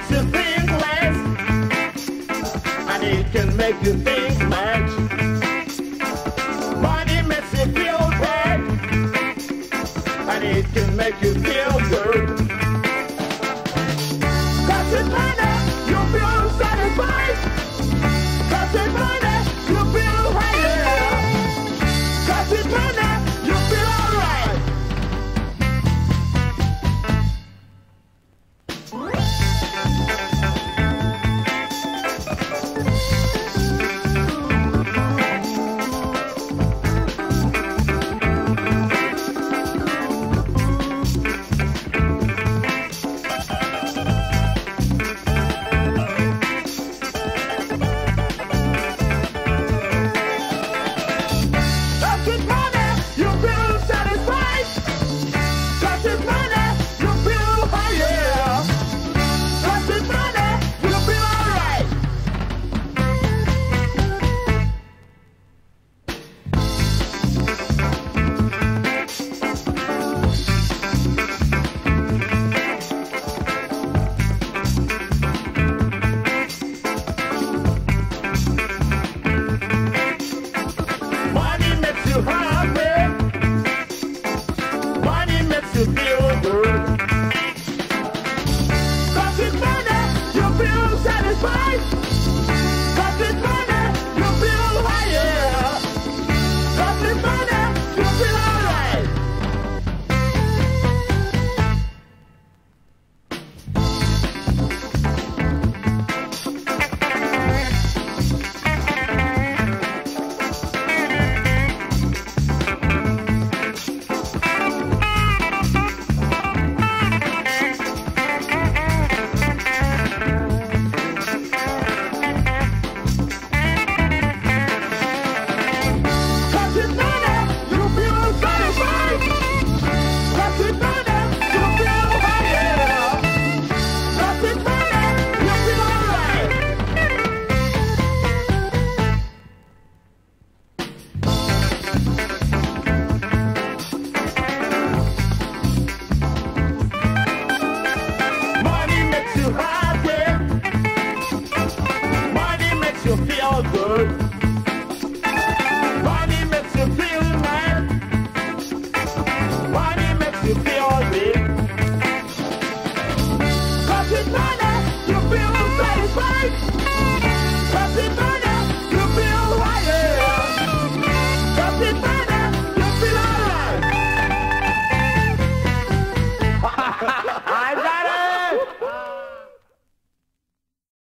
makes you think less, and it can make you think much. Money makes you feel bad, and it can make you feel good. Cause with money, you feel satisfied. Cause with money, you feel higher. Cause with money, you feel alright. Money makes you feel good.